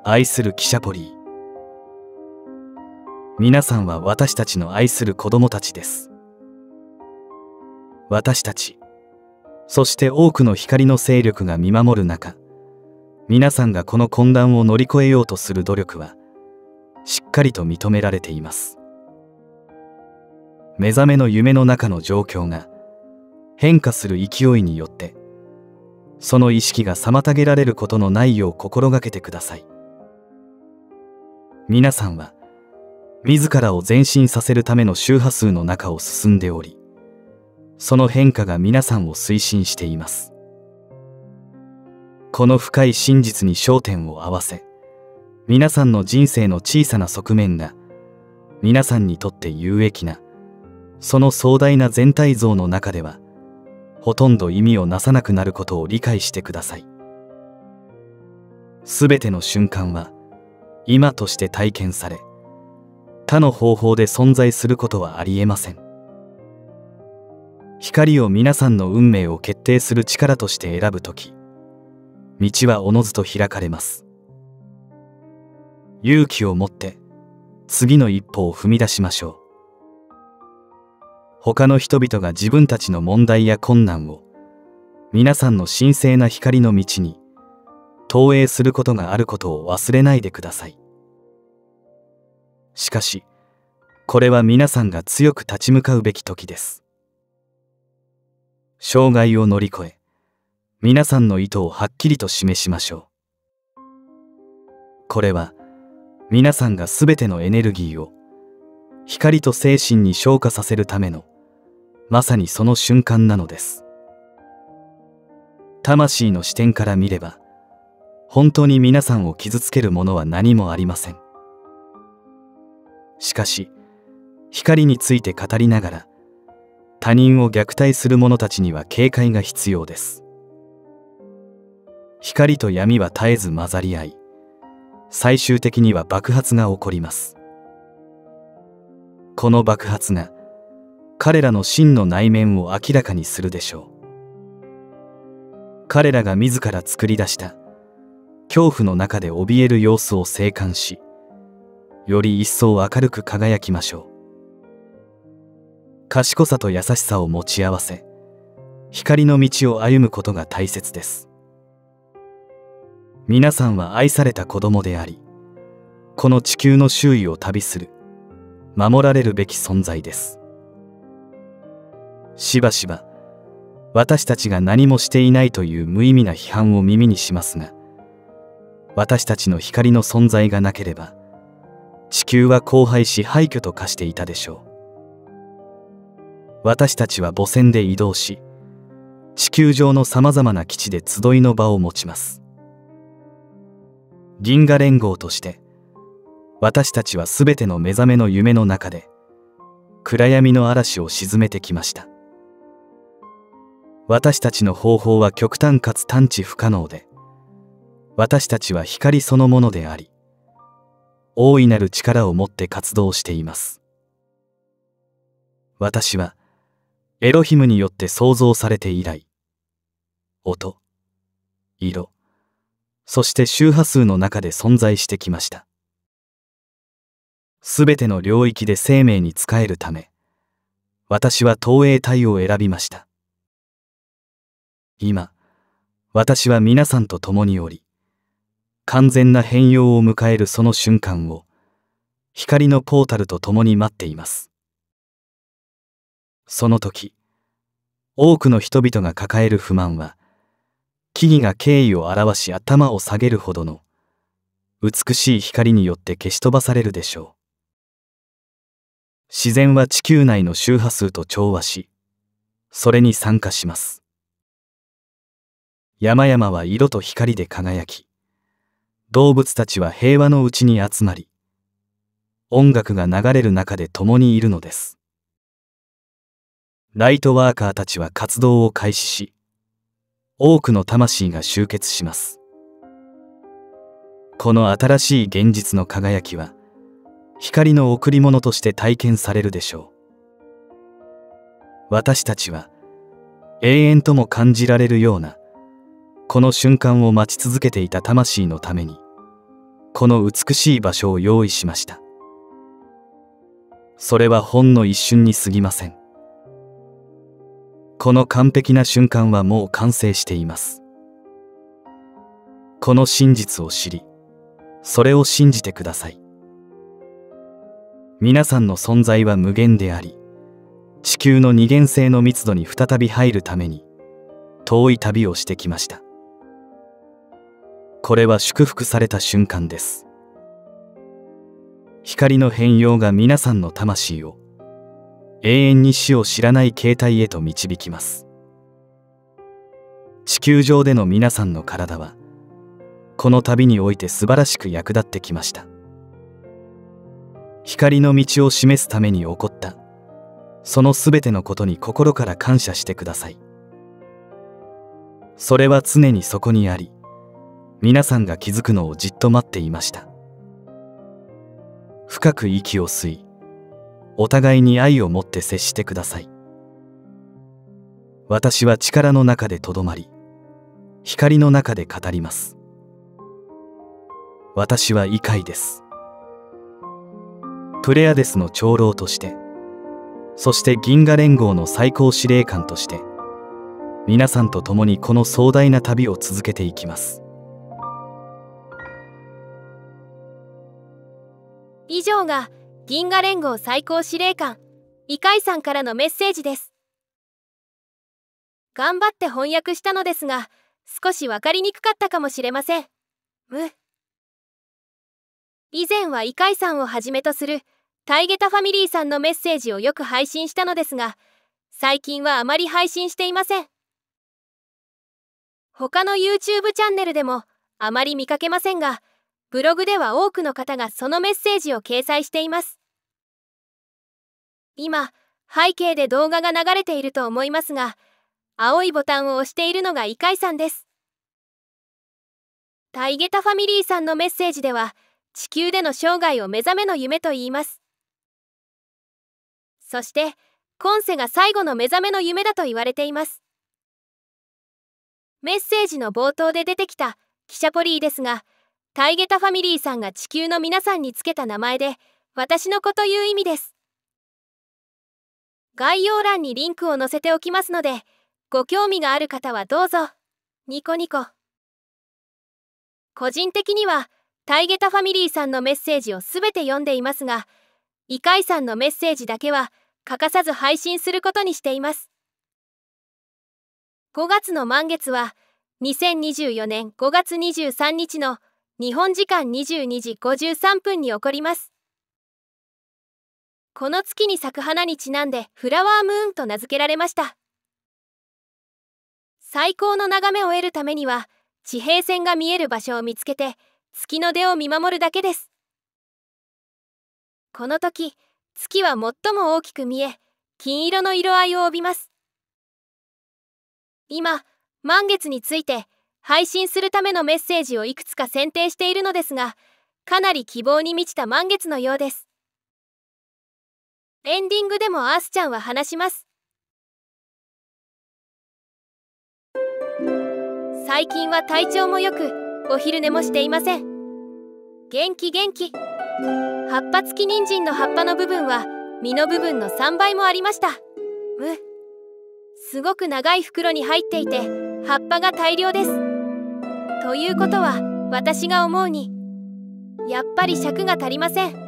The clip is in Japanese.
愛する記者ポリー。皆さんは私たちの愛する子供たちです。私たち、そして多くの光の勢力が見守る中、皆さんがこの混乱を乗り越えようとする努力は、しっかりと認められています。目覚めの夢の中の状況が変化する勢いによって、その意識が妨げられることのないよう心がけてください。皆さんは、自らを前進させるための周波数の中を進んでおり、その変化が皆さんを推進しています。この深い真実に焦点を合わせ、皆さんの人生の小さな側面が、皆さんにとって有益な、その壮大な全体像の中では、ほとんど意味をなさなくなることを理解してください。すべての瞬間は、今として体験され、他の方法で存在することはありえません。光を皆さんの運命を決定する力として選ぶとき、道はおのずと開かれます。勇気を持って次の一歩を踏み出しましょう。他の人々が自分たちの問題や困難を皆さんの神聖な光の道に投影することがあることを忘れないでください。しかし、これは皆さんが強く立ち向かうべき時です。障害を乗り越え、皆さんの意図をはっきりと示しましょう。これは、皆さんがすべてのエネルギーを光と精神に昇華させるための、まさにその瞬間なのです。魂の視点から見れば、本当に皆さんを傷つけるものは何もありません。しかし、光について語りながら、他人を虐待する者たちには警戒が必要です。光と闇は絶えず混ざり合い、最終的には爆発が起こります。この爆発が、彼らの真の内面を明らかにするでしょう。彼らが自ら作り出した、恐怖の中で怯える様子を静観し、より一層明るく輝きましょう。賢さと優しさを持ち合わせ、光の道を歩むことが大切です。皆さんは愛された子供であり、この地球の周囲を旅する、守られるべき存在です。しばしば、私たちが何もしていないという無意味な批判を耳にしますが、私たちの光の存在がなければ、地球は荒廃し廃墟と化していたでしょう。私たちは母船で移動し、地球上のさまざまな基地で集いの場を持ちます。銀河連合として、私たちはすべての目覚めの夢の中で、暗闇の嵐を鎮めてきました。私たちの方法は極端かつ探知不可能で、私たちは光そのものであり、大いなる力を持って活動しています。私は、エロヒムによって創造されて以来、音、色、そして周波数の中で存在してきました。すべての領域で生命に仕えるため、私は投影体を選びました。今、私は皆さんと共におり、完全な変容を迎えるその瞬間を、光のポータルと共に待っています。その時、多くの人々が抱える不満は、木々が敬意を表し頭を下げるほどの、美しい光によって消し飛ばされるでしょう。自然は地球内の周波数と調和し、それに参加します。山々は色と光で輝き、動物たちは平和のうちに集まり、音楽が流れる中で共にいるのです。ライトワーカーたちは活動を開始し、多くの魂が集結します。この新しい現実の輝きは、光の贈り物として体験されるでしょう。私たちは、永遠とも感じられるような、この瞬間を待ち続けていた魂のために、 この美しい場所を用意しました。それはほんの一瞬に過ぎません。この完璧な瞬間はもう完成しています。この真実を知り、それを信じてください。皆さんの存在は無限であり、地球の二元性の密度に再び入るために遠い旅をしてきました。これは祝福された瞬間です。光の変容が皆さんの魂を永遠に死を知らない形態へと導きます。地球上での皆さんの体はこの旅において素晴らしく役立ってきました。光の道を示すために起こったそのすべてのことに心から感謝してください。それは常にそこにあり、皆さんが気づくのをじっと待っていました。深く息を吸い、お互いに愛を持って接してください。私は力の中でとどまり、光の中で語ります。私は異界です。プレアデスの長老として、そして銀河連合の最高司令官として、皆さんと共にこの壮大な旅を続けていきます。 以上が銀河連合最高司令官異界さんからのメッセージです。頑張って翻訳したのですが、少し分かりにくかったかもしれません。以前は異界さんをはじめとするタイゲタファミリーさんのメッセージをよく配信したのですが、最近はあまり配信していません。他の YouTube チャンネルでもあまり見かけませんが、ブログでは多くの方がそのメッセージを掲載しています。今、背景で動画が流れていると思いますが、青いボタンを押しているのが異界さんです。タイゲタファミリーさんのメッセージでは、地球での生涯を目覚めの夢と言います。そして、今世が最後の目覚めの夢だと言われています。メッセージの冒頭で出てきたキシャポリーですが、タイゲタファミリーさんが地球の皆さんにつけた名前で、私の子という意味です。概要欄にリンクを載せておきますので、ご興味がある方はどうぞ。ニコニコ。個人的には、タイゲタファミリーさんのメッセージをすべて読んでいますが、異界さんのメッセージだけは欠かさず配信することにしています。5月の満月は、2024年5月23日の日本時間22時53分に起こります。この月に咲く花にちなんでフラワームーンと名付けられました。最高の眺めを得るためには、地平線が見える場所を見つけて、月の出を見守るだけです。この時、月は最も大きく見え、金色の色合いを帯びます。今、満月について、配信するためのメッセージをいくつか選定しているのですが、かなり希望に満ちた満月のようです。エンディングでもアースちゃんは話します。最近は体調もよく、お昼寝もしていません。元気。葉っぱ付き人参の葉っぱの部分は、実の部分の3倍もありました。すごく長い袋に入っていて、葉っぱが大量です。ということは、私が思うに、やっぱり尺が足りません。